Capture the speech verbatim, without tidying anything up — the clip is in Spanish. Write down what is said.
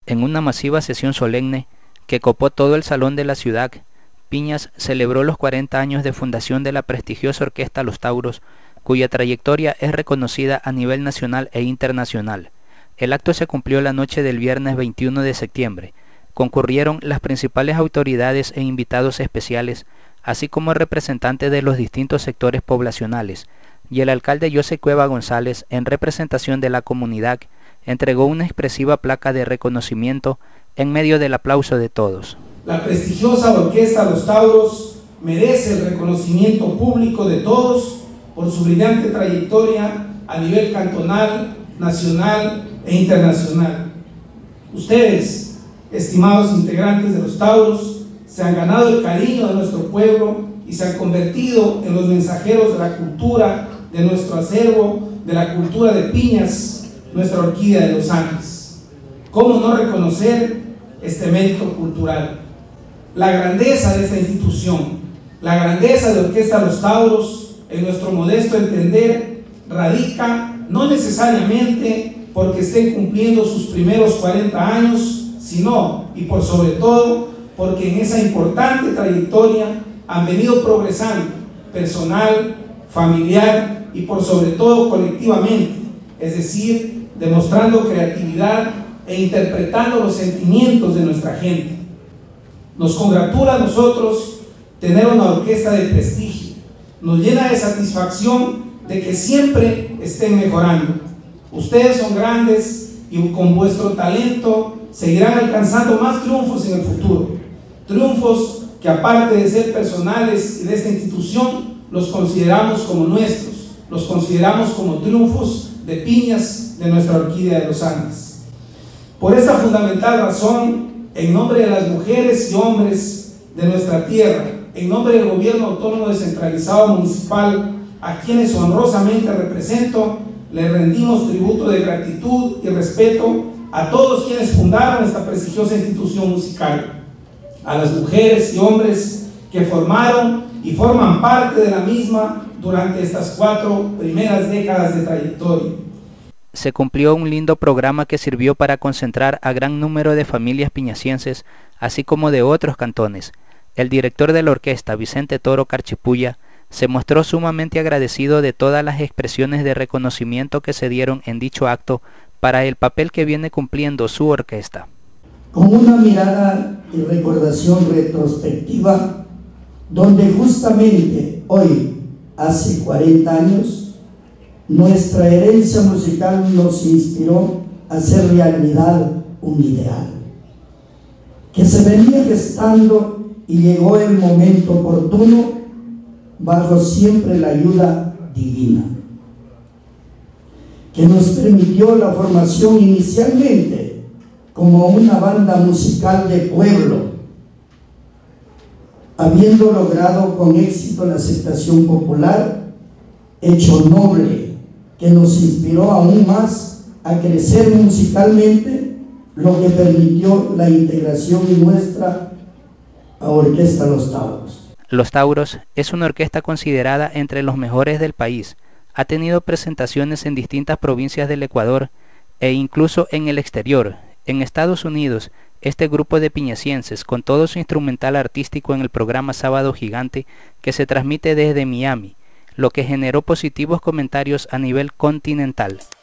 En una masiva sesión solemne que copó todo el salón de la ciudad, Piñas celebró los cuarenta años de fundación de la prestigiosa orquesta Los Tauros, cuya trayectoria es reconocida a nivel nacional e internacional. El acto se cumplió la noche del viernes veintiuno de septiembre. Concurrieron las principales autoridades e invitados especiales, así como representantes de los distintos sectores poblacionales, y el alcalde José Cueva González, en representación de la comunidad, entregó una expresiva placa de reconocimiento en medio del aplauso de todos. La prestigiosa orquesta Los Tauros merece el reconocimiento público de todos por su brillante trayectoria a nivel cantonal, nacional e internacional. Ustedes, estimados integrantes de Los Tauros, se han ganado el cariño de nuestro pueblo y se han convertido en los mensajeros de la cultura, de nuestro acervo, de la cultura de Piñas, nuestra orquídea de los Andes. ¿Cómo no reconocer este mérito cultural? La grandeza de esta institución, la grandeza de Orquesta Los Tauros, en nuestro modesto entender, radica no necesariamente porque estén cumpliendo sus primeros cuarenta años, sino, y por sobre todo, porque en esa importante trayectoria han venido progresando personal, familiar y por sobre todo colectivamente, es decir, demostrando creatividad e interpretando los sentimientos de nuestra gente. Nos congratula a nosotros tener una orquesta de prestigio, nos llena de satisfacción de que siempre estén mejorando. Ustedes son grandes y con vuestro talento seguirán alcanzando más triunfos en el futuro, triunfos que aparte de ser personales y de esta institución, los consideramos como nuestros, los consideramos como triunfos de Piñas, de nuestra orquídea de los Andes. Por esta fundamental razón, en nombre de las mujeres y hombres de nuestra tierra, en nombre del Gobierno Autónomo Descentralizado Municipal, a quienes honrosamente represento, les rendimos tributo de gratitud y respeto a todos quienes fundaron esta prestigiosa institución musical, a las mujeres y hombres que formaron y forman parte de la misma durante estas cuatro primeras décadas de trayectoria. Se cumplió un lindo programa que sirvió para concentrar a gran número de familias piñasienses, así como de otros cantones. El director de la orquesta, Vicente Toro Carchipulla, se mostró sumamente agradecido de todas las expresiones de reconocimiento que se dieron en dicho acto para el papel que viene cumpliendo su orquesta. Con una mirada y recordación retrospectiva, donde justamente hoy, hace cuarenta años, nuestra herencia musical nos inspiró a hacer realidad un ideal que se venía gestando y llegó el momento oportuno bajo siempre la ayuda divina, que nos permitió la formación inicialmente como una banda musical de pueblo, habiendo logrado con éxito la aceptación popular, hecho noble que nos inspiró aún más a crecer musicalmente, lo que permitió la integración nuestra a Orquesta Los Tauros. Los Tauros es una orquesta considerada entre los mejores del país. Ha tenido presentaciones en distintas provincias del Ecuador e incluso en el exterior. En Estados Unidos, este grupo de piñasienses, con todo su instrumental artístico en el programa Sábado Gigante, que se transmite desde Miami, lo que generó positivos comentarios a nivel continental.